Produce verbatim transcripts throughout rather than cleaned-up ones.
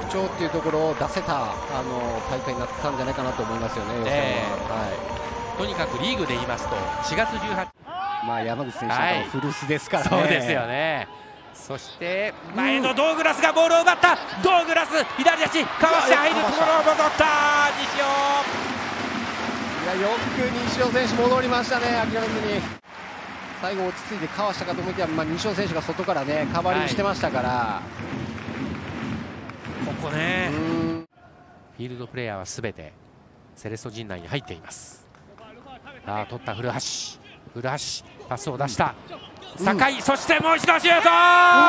徴っていうところを出せたあの大会になったんじゃないかなと思いますよね、予選は。 えーはい、 とにかくリーグで言いますとしがつじゅうはちにち、 まあ、山口選手は古巣ですからね、 そうですよね。そして前のドーグラスがボールを奪った、ドーグラス左足かわして入るところを戻った西尾。 いや、よく西尾選手戻りましたね、諦めずに。最後落ち着いてかわしたかと思いきや、まあ、西尾選手が外からねカバーリングしてましたから、はい、ここね、フィールドプレーヤーはすべてセレッソ陣内に入っています。さあ取った古橋、古橋パスを出した、うん、酒井、そしてもう一度シュート、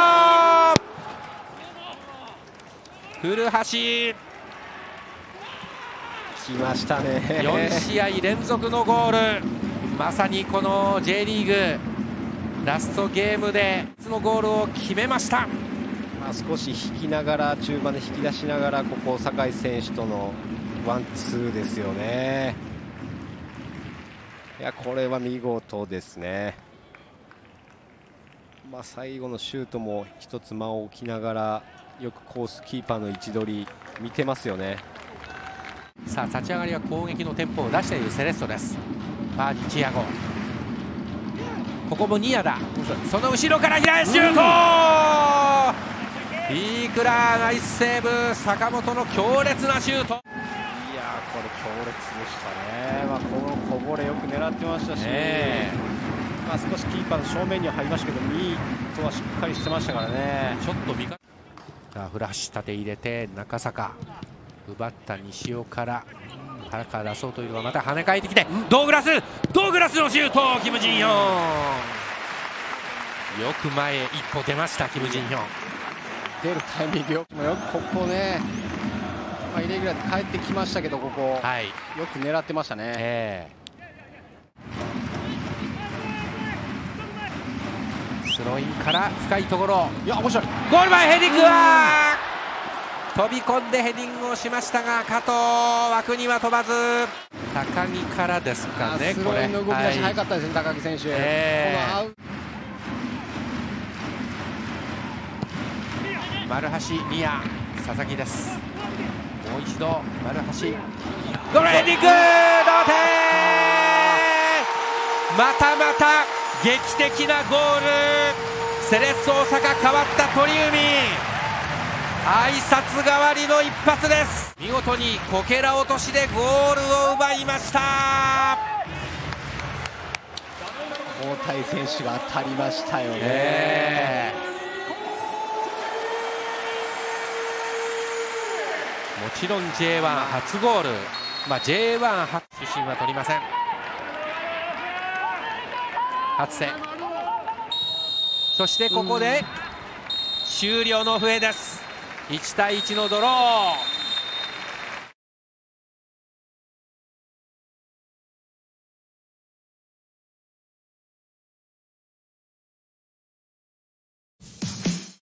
うん、古橋来ましたね。 よんしあい連続のゴール、まさにこの J リーグラストゲームでそのゴールを決めました。 まあ少し引きながら、中盤で引き出しながら、ここ酒井選手とのワンツーですよね。いや、これは見事ですね。まあ最後のシュートも一つ間を置きながら、よくコースキーパーの位置取り見てますよね。 さあ立ち上がりは攻撃のテンポを出しているセレッソです。ファーディチアゴ、ここもニアだ、その後ろから平井シュート、うん、いいクラーナイスセーブ、坂本の強烈なシュート。いやこれ強烈でしたね。まあ、このこぼれよく狙ってましたし、ね、まあ少しキーパーの正面には入りましたけど、ミートはしっかりしてましたからね。 ちょっと見かフラッシュ縦入れて中坂、奪った西尾から腹から出そうというのがまた跳ね返ってきて、ドーグラスドーグラスのシュート、キム・ジンヒョン、よく前へ一歩出ました、キム・ジンヒョン。 出るタイミングよくもよくここね、まあ、イレギュラーで帰ってきましたけど、ここ、はい、よく狙ってましたね。えー、スローインから深いところ、 いや面白い、 ゴール前ヘディングは飛び込んでヘディングをしましたが、加藤枠には飛ばず、高木からですかね。 スローインの動き出し早かったですね、はい、高木選手。えー、この丸橋ニア佐々木です。もう一度丸橋、ゴールヘディング、同点、またまた劇的なゴール、セレッソ大阪変わった鳥海、挨拶代わりの一発です。見事にこけら落としでゴールを奪いました。 交代選手が当たりましたよね。 えーもちろん ジェイワン 初ゴール、まあ、ジェイワン 初出身は取りません。初瀬、そしてここで終了の笛です。いちたいいちのドロー。